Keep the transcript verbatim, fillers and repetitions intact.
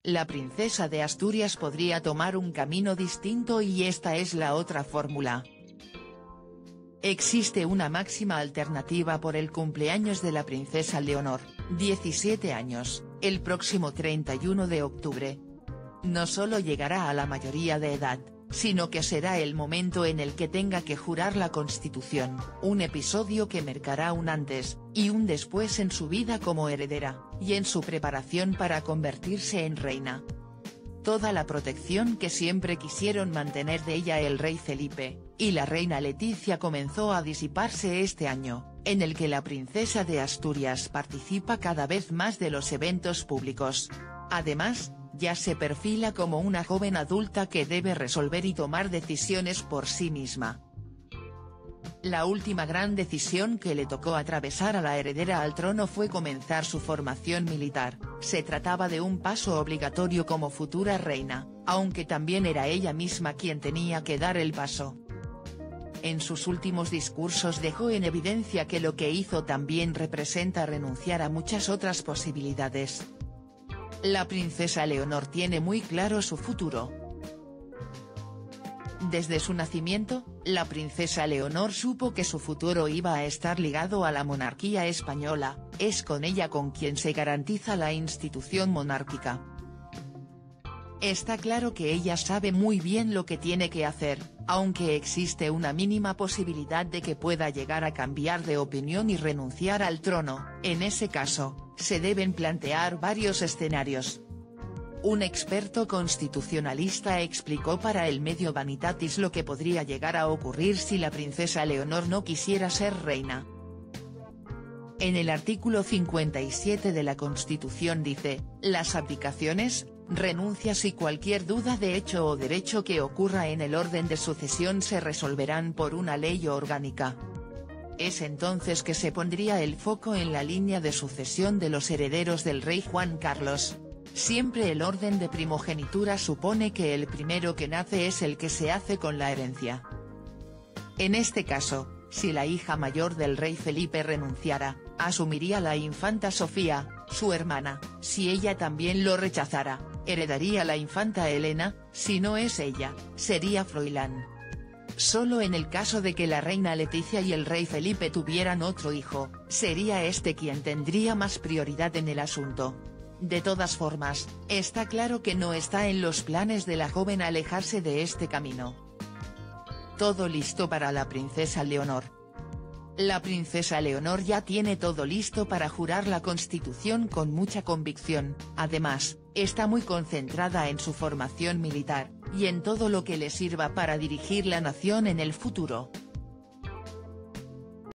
La princesa de Asturias podría tomar un camino distinto y esta es la otra fórmula. Existe una máxima alternativa por el cumpleaños de la princesa Leonor, diecisiete años, el próximo treinta y uno de octubre. No solo llegará a la mayoría de edad, sino que será el momento en el que tenga que jurar la Constitución, un episodio que marcará un antes y un después en su vida como heredera, y en su preparación para convertirse en reina. Toda la protección que siempre quisieron mantener de ella el rey Felipe y la reina Leticia comenzó a disiparse este año, en el que la princesa de Asturias participa cada vez más de los eventos públicos. Además, ya se perfila como una joven adulta que debe resolver y tomar decisiones por sí misma. La última gran decisión que le tocó atravesar a la heredera al trono fue comenzar su formación militar. Se trataba de un paso obligatorio como futura reina, aunque también era ella misma quien tenía que dar el paso. En sus últimos discursos dejó en evidencia que lo que hizo también representa renunciar a muchas otras posibilidades. La princesa Leonor tiene muy claro su futuro. Desde su nacimiento, la princesa Leonor supo que su futuro iba a estar ligado a la monarquía española, es con ella con quien se garantiza la institución monárquica. Está claro que ella sabe muy bien lo que tiene que hacer, aunque existe una mínima posibilidad de que pueda llegar a cambiar de opinión y renunciar al trono. En ese caso, se deben plantear varios escenarios. Un experto constitucionalista explicó para el medio Vanitatis lo que podría llegar a ocurrir si la princesa Leonor no quisiera ser reina. En el artículo cincuenta y siete de la Constitución dice, las abdicaciones, renuncias y cualquier duda de hecho o derecho que ocurra en el orden de sucesión se resolverán por una ley orgánica. Es entonces que se pondría el foco en la línea de sucesión de los herederos del rey Juan Carlos. Siempre el orden de primogenitura supone que el primero que nace es el que se hace con la herencia. En este caso, si la hija mayor del rey Felipe renunciara, asumiría la infanta Sofía, su hermana. Si ella también lo rechazara, heredaría la infanta Elena. Si no es ella, sería Froilán. Solo en el caso de que la reina Leticia y el rey Felipe tuvieran otro hijo, sería este quien tendría más prioridad en el asunto. De todas formas, está claro que no está en los planes de la joven alejarse de este camino. Todo listo para la princesa Leonor. La princesa Leonor ya tiene todo listo para jurar la Constitución con mucha convicción, además, está muy concentrada en su formación militar, y en todo lo que le sirva para dirigir la nación en el futuro.